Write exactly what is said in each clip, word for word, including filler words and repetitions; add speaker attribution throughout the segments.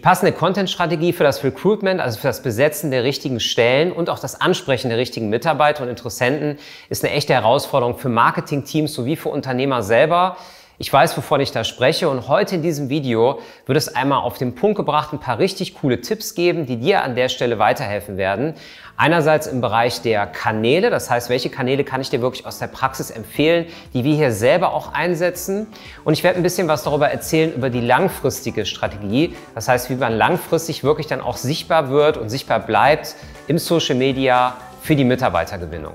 Speaker 1: passende Content-Strategie für das Recruitment, also für das Besetzen der richtigen Stellen und auch das Ansprechen der richtigen Mitarbeiter und Interessenten ist eine echte Herausforderung für Marketingteams sowie für Unternehmer selber. Ich weiß, wovon ich da spreche, und heute in diesem Video wird es einmal auf den Punkt gebracht, ein paar richtig coole Tipps geben, die dir an der Stelle weiterhelfen werden. Einerseits im Bereich der Kanäle, das heißt, welche Kanäle kann ich dir wirklich aus der Praxis empfehlen, die wir hier selber auch einsetzen. Und ich werde ein bisschen was darüber erzählen, über die langfristige Strategie. Das heißt, wie man langfristig wirklich dann auch sichtbar wird und sichtbar bleibt im Social Media für die Mitarbeitergewinnung.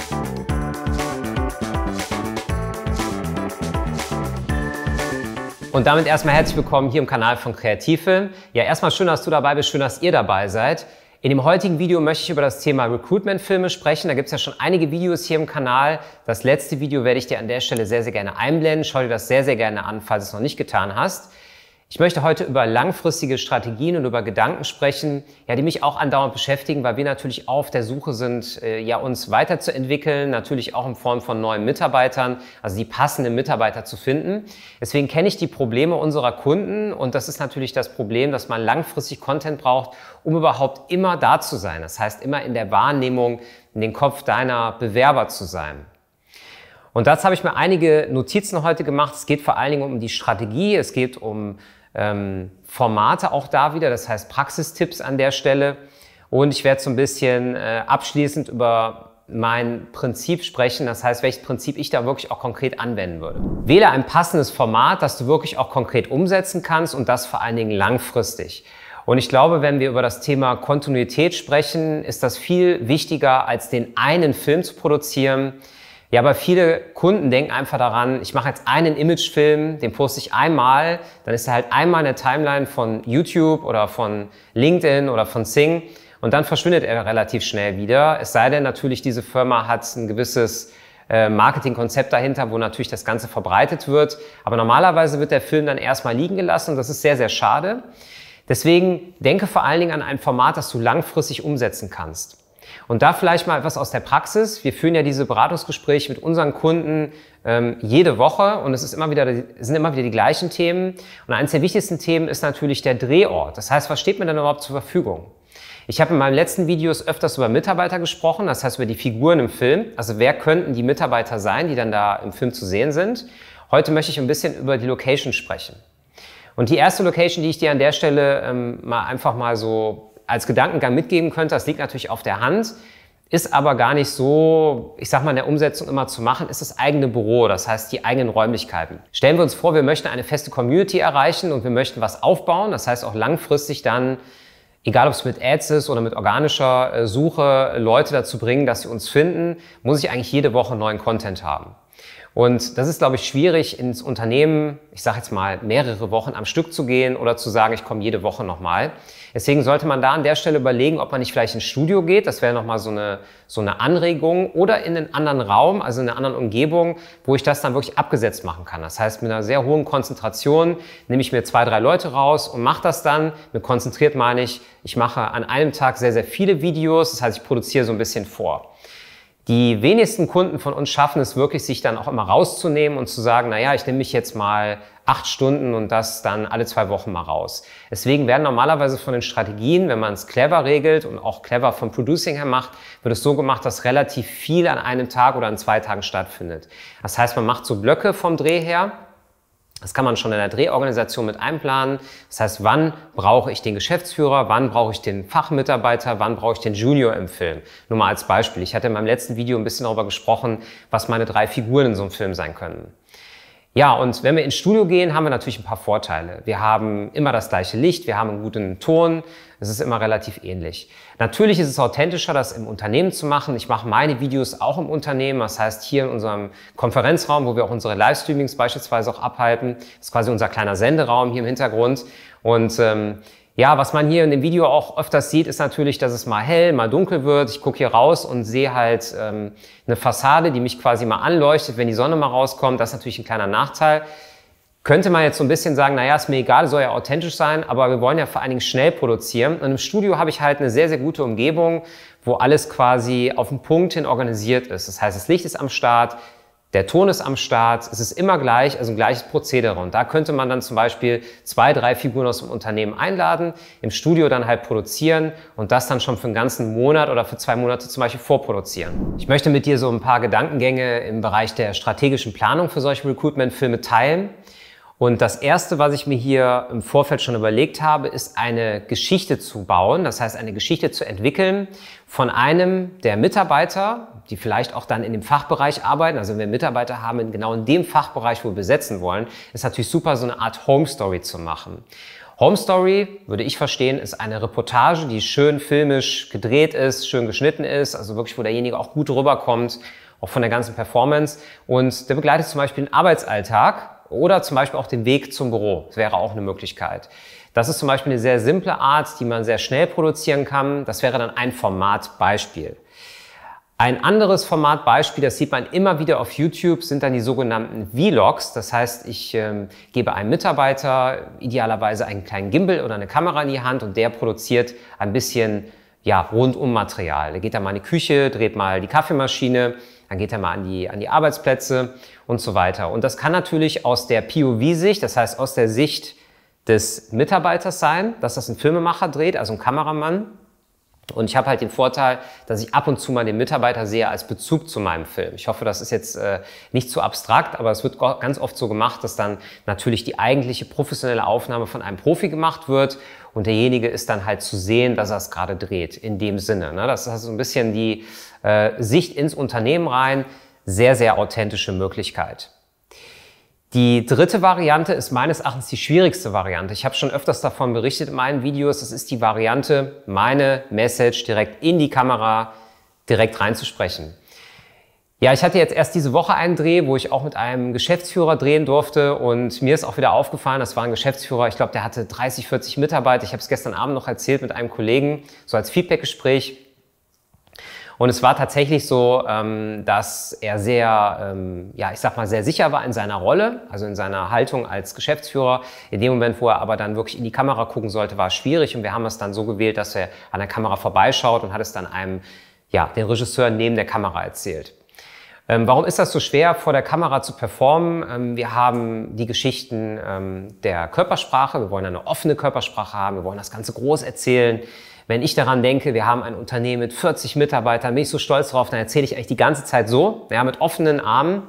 Speaker 1: Und damit erstmal herzlich willkommen hier im Kanal von Kreativfilm. Ja, erstmal schön, dass du dabei bist, schön, dass ihr dabei seid. In dem heutigen Video möchte ich über das Thema Recruitment-Filme sprechen. Da gibt es ja schon einige Videos hier im Kanal. Das letzte Video werde ich dir an der Stelle sehr, sehr gerne einblenden. Schau dir das sehr, sehr gerne an, falls du es noch nicht getan hast. Ich möchte heute über langfristige Strategien und über Gedanken sprechen, ja, die mich auch andauernd beschäftigen, weil wir natürlich auch auf der Suche sind, äh, ja, uns weiterzuentwickeln, natürlich auch in Form von neuen Mitarbeitern, also die passenden Mitarbeiter zu finden. Deswegen kenne ich die Probleme unserer Kunden, und das ist natürlich das Problem, dass man langfristig Content braucht, um überhaupt immer da zu sein. Das heißt, immer in der Wahrnehmung, in den Kopf deiner Bewerber zu sein. Und dazu habe ich mir einige Notizen heute gemacht. Es geht vor allen Dingen um die Strategie, es geht um ähm, Formate auch da wieder, das heißt Praxistipps an der Stelle. Und ich werde so ein bisschen äh, abschließend über mein Prinzip sprechen, das heißt, welches Prinzip ich da wirklich auch konkret anwenden würde. Wähle ein passendes Format, das du wirklich auch konkret umsetzen kannst, und das vor allen Dingen langfristig. Und ich glaube, wenn wir über das Thema Kontinuität sprechen, ist das viel wichtiger, als den einen Film zu produzieren. Ja, aber viele Kunden denken einfach daran, ich mache jetzt einen Imagefilm, den poste ich einmal, dann ist er halt einmal in der Timeline von YouTube oder von LinkedIn oder von Sing, und dann verschwindet er relativ schnell wieder. Es sei denn natürlich, diese Firma hat ein gewisses äh, Marketingkonzept dahinter, wo natürlich das Ganze verbreitet wird. Aber normalerweise wird der Film dann erstmal liegen gelassen, und das ist sehr, sehr schade. Deswegen denke vor allen Dingen an ein Format, das du langfristig umsetzen kannst. Und da vielleicht mal etwas aus der Praxis. Wir führen ja diese Beratungsgespräche mit unseren Kunden ähm, jede Woche, und es ist immer wieder, sind immer wieder die gleichen Themen. Und eines der wichtigsten Themen ist natürlich der Drehort. Das heißt, was steht mir denn überhaupt zur Verfügung? Ich habe in meinen letzten Videos öfters über Mitarbeiter gesprochen, das heißt über die Figuren im Film. Also wer könnten die Mitarbeiter sein, die dann da im Film zu sehen sind? Heute möchte ich ein bisschen über die Location sprechen. Und die erste Location, die ich dir an der Stelle ähm, mal einfach mal so als Gedankengang mitgeben könnte, das liegt natürlich auf der Hand, ist aber gar nicht so, ich sag mal, in der Umsetzung immer zu machen, ist das eigene Büro, das heißt die eigenen Räumlichkeiten. Stellen wir uns vor, wir möchten eine feste Community erreichen und wir möchten was aufbauen, das heißt auch langfristig dann, egal ob es mit Ads ist oder mit organischer Suche, Leute dazu bringen, dass sie uns finden, muss ich eigentlich jede Woche neuen Content haben. Und das ist, glaube ich, schwierig, ins Unternehmen, ich sage jetzt mal, mehrere Wochen am Stück zu gehen oder zu sagen, ich komme jede Woche nochmal. Deswegen sollte man da an der Stelle überlegen, ob man nicht vielleicht ins Studio geht. Das wäre nochmal so eine, so eine Anregung. Oder in einen anderen Raum, also in einer anderen Umgebung, wo ich das dann wirklich abgesetzt machen kann. Das heißt, mit einer sehr hohen Konzentration nehme ich mir zwei, drei Leute raus und mache das dann. Mit konzentriert meine ich, ich mache an einem Tag sehr, sehr viele Videos. Das heißt, ich produziere so ein bisschen vor. Die wenigsten Kunden von uns schaffen es wirklich, sich dann auch immer rauszunehmen und zu sagen, naja, ich nehme mich jetzt mal acht Stunden und das dann alle zwei Wochen mal raus. Deswegen werden normalerweise von den Strategien, wenn man es clever regelt und auch clever vom Producing her macht, wird es so gemacht, dass relativ viel an einem Tag oder an zwei Tagen stattfindet. Das heißt, man macht so Blöcke vom Dreh her. Das kann man schon in der Drehorganisation mit einplanen. Das heißt, wann brauche ich den Geschäftsführer, wann brauche ich den Fachmitarbeiter, wann brauche ich den Junior im Film. Nur mal als Beispiel. Ich hatte in meinem letzten Video ein bisschen darüber gesprochen, was meine drei Figuren in so einem Film sein können. Ja, und wenn wir ins Studio gehen, haben wir natürlich ein paar Vorteile. Wir haben immer das gleiche Licht, wir haben einen guten Ton, es ist immer relativ ähnlich. Natürlich ist es authentischer, das im Unternehmen zu machen. Ich mache meine Videos auch im Unternehmen, das heißt hier in unserem Konferenzraum, wo wir auch unsere Livestreamings beispielsweise auch abhalten. Das ist quasi unser kleiner Senderaum hier im Hintergrund. Und ähm, ja, was man hier in dem Video auch öfters sieht, ist natürlich, dass es mal hell, mal dunkel wird. Ich gucke hier raus und sehe halt ähm, eine Fassade, die mich quasi mal anleuchtet, wenn die Sonne mal rauskommt. Das ist natürlich ein kleiner Nachteil. Könnte man jetzt so ein bisschen sagen, naja, ist mir egal, soll ja authentisch sein, aber wir wollen ja vor allen Dingen schnell produzieren. Und im Studio habe ich halt eine sehr, sehr gute Umgebung, wo alles quasi auf den Punkt hin organisiert ist. Das heißt, das Licht ist am Start, Der Ton ist am Start, es ist immer gleich, also ein gleiches Prozedere. Und da könnte man dann zum Beispiel zwei, drei Figuren aus dem Unternehmen einladen, im Studio dann halt produzieren und das dann schon für einen ganzen Monat oder für zwei Monate zum Beispiel vorproduzieren. Ich möchte mit dir so ein paar Gedankengänge im Bereich der strategischen Planung für solche Recruitment-Filme teilen. Und das Erste, was ich mir hier im Vorfeld schon überlegt habe, ist eine Geschichte zu bauen. Das heißt, eine Geschichte zu entwickeln von einem der Mitarbeiter, die vielleicht auch dann in dem Fachbereich arbeiten. Also wenn wir Mitarbeiter haben, in genau in dem Fachbereich, wo wir besetzen wollen, ist natürlich super, so eine Art Home Story zu machen. Home Story, würde ich verstehen, ist eine Reportage, die schön filmisch gedreht ist, schön geschnitten ist, also wirklich, wo derjenige auch gut rüberkommt, auch von der ganzen Performance. Und der begleitet zum Beispiel den Arbeitsalltag oder zum Beispiel auch den Weg zum Büro. Das wäre auch eine Möglichkeit. Das ist zum Beispiel eine sehr simple Art, die man sehr schnell produzieren kann. Das wäre dann ein Formatbeispiel. Ein anderes Formatbeispiel, das sieht man immer wieder auf YouTube, sind dann die sogenannten Vlogs. Das heißt, ich ähm, gebe einem Mitarbeiter idealerweise einen kleinen Gimbal oder eine Kamera in die Hand und der produziert ein bisschen ja, Rundum-Material. Der geht dann mal in die Küche, dreht mal die Kaffeemaschine, dann geht er mal an die, an die Arbeitsplätze und so weiter. Und das kann natürlich aus der P O V-Sicht, das heißt aus der Sicht des Mitarbeiters sein, dass das ein Filmemacher dreht, also ein Kameramann. Und ich habe halt den Vorteil, dass ich ab und zu mal den Mitarbeiter sehe als Bezug zu meinem Film. Ich hoffe, das ist jetzt äh, nicht zu abstrakt, aber es wird ganz oft so gemacht, dass dann natürlich die eigentliche professionelle Aufnahme von einem Profi gemacht wird und derjenige ist dann halt zu sehen, dass er es gerade dreht, in dem Sinne. Ne? Das ist also ein bisschen die äh, Sicht ins Unternehmen rein, sehr, sehr authentische Möglichkeit. Die dritte Variante ist meines Erachtens die schwierigste Variante. Ich habe schon öfters davon berichtet in meinen Videos. Das ist die Variante, meine Message direkt in die Kamera direkt reinzusprechen. Ja, ich hatte jetzt erst diese Woche einen Dreh, wo ich auch mit einem Geschäftsführer drehen durfte und mir ist auch wieder aufgefallen, das war ein Geschäftsführer, ich glaube, der hatte dreißig, vierzig Mitarbeiter. Ich habe es gestern Abend noch erzählt mit einem Kollegen, so als Feedbackgespräch. Und es war tatsächlich so, ähm, dass er sehr, ähm, ja, ich sag mal, sehr sicher war in seiner Rolle, also in seiner Haltung als Geschäftsführer. In dem Moment, wo er aber dann wirklich in die Kamera gucken sollte, war es schwierig. Und wir haben es dann so gewählt, dass er an der Kamera vorbeischaut und hat es dann einem, ja, den Regisseur neben der Kamera erzählt. Ähm, warum ist das so schwer, vor der Kamera zu performen? Ähm, wir haben die Geschichten ähm, der Körpersprache. Wir wollen eine offene Körpersprache haben. Wir wollen das Ganze groß erzählen. Wenn ich daran denke, wir haben ein Unternehmen mit vierzig Mitarbeitern, bin ich so stolz drauf, dann erzähle ich eigentlich die ganze Zeit so, ja, mit offenen Armen.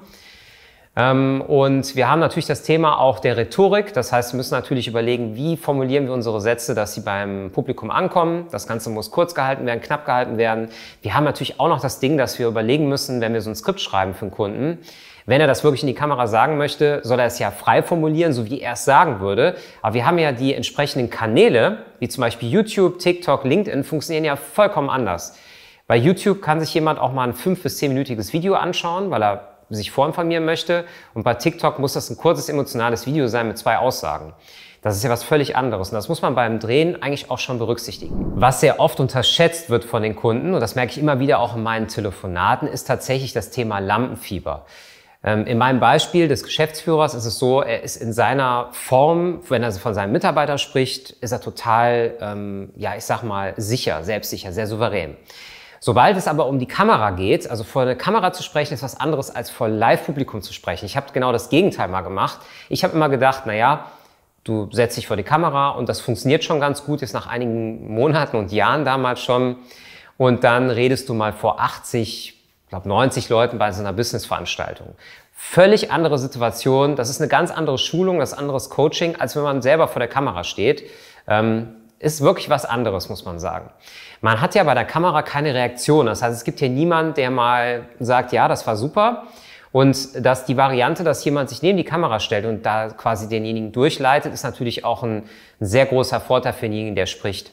Speaker 1: Ähm, und wir haben natürlich das Thema auch der Rhetorik. Das heißt, wir müssen natürlich überlegen, wie formulieren wir unsere Sätze, dass sie beim Publikum ankommen. Das Ganze muss kurz gehalten werden, knapp gehalten werden. Wir haben natürlich auch noch das Ding, dass wir überlegen müssen, wenn wir so ein Skript schreiben für einen Kunden, wenn er das wirklich in die Kamera sagen möchte, soll er es ja frei formulieren, so wie er es sagen würde. Aber wir haben ja die entsprechenden Kanäle, wie zum Beispiel YouTube, TikTok, LinkedIn, funktionieren ja vollkommen anders. Bei YouTube kann sich jemand auch mal ein fünf- bis zehnminütiges Video anschauen, weil er sich vorinformieren möchte. Und bei TikTok muss das ein kurzes, emotionales Video sein mit zwei Aussagen. Das ist ja was völlig anderes und das muss man beim Drehen eigentlich auch schon berücksichtigen. Was sehr oft unterschätzt wird von den Kunden, und das merke ich immer wieder auch in meinen Telefonaten, ist tatsächlich das Thema Lampenfieber. In meinem Beispiel des Geschäftsführers ist es so, er ist in seiner Form, wenn er von seinem Mitarbeiter spricht, ist er total, ähm, ja, ich sag mal, sicher, selbstsicher, sehr souverän. Sobald es aber um die Kamera geht, also vor der Kamera zu sprechen, ist was anderes als vor Live-Publikum zu sprechen. Ich habe genau das Gegenteil mal gemacht. Ich habe immer gedacht, na ja, du setzt dich vor die Kamera und das funktioniert schon ganz gut, jetzt nach einigen Monaten und Jahren damals schon. Und dann redest du mal vor achtzig, ich glaube neunzig Leuten bei so einer Business-Veranstaltung. Völlig andere Situation, das ist eine ganz andere Schulung, das ist anderes Coaching, als wenn man selber vor der Kamera steht. Ähm, ist wirklich was anderes, muss man sagen. Man hat ja bei der Kamera keine Reaktion, das heißt, es gibt hier niemanden, der mal sagt, ja, das war super. Und dass die Variante, dass jemand sich neben die Kamera stellt und da quasi denjenigen durchleitet, ist natürlich auch ein sehr großer Vorteil für denjenigen, der spricht.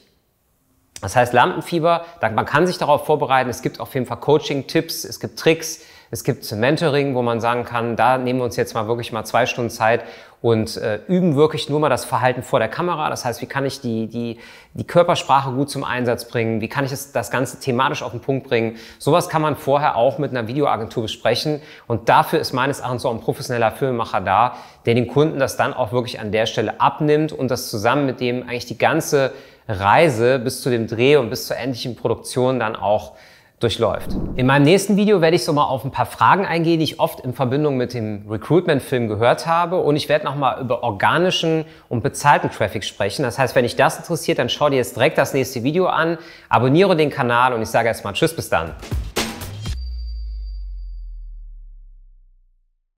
Speaker 1: Das heißt, Lampenfieber, man kann sich darauf vorbereiten. Es gibt auf jeden Fall Coaching-Tipps, es gibt Tricks, es gibt Mentoring, wo man sagen kann, da nehmen wir uns jetzt mal wirklich mal zwei Stunden Zeit und äh, üben wirklich nur mal das Verhalten vor der Kamera. Das heißt, wie kann ich die, die, die Körpersprache gut zum Einsatz bringen? Wie kann ich das, das Ganze thematisch auf den Punkt bringen? Sowas kann man vorher auch mit einer Videoagentur besprechen. Und dafür ist meines Erachtens auch ein professioneller Filmemacher da, der den Kunden das dann auch wirklich an der Stelle abnimmt und das zusammen mit dem eigentlich die ganze Reise bis zu dem Dreh und bis zur endlichen Produktion dann auch durchläuft. In meinem nächsten Video werde ich so mal auf ein paar Fragen eingehen, die ich oft in Verbindung mit dem Recruitment-Film gehört habe, und ich werde nochmal über organischen und bezahlten Traffic sprechen. Das heißt, wenn dich das interessiert, dann schau dir jetzt direkt das nächste Video an, abonniere den Kanal und ich sage erstmal Tschüss, bis dann.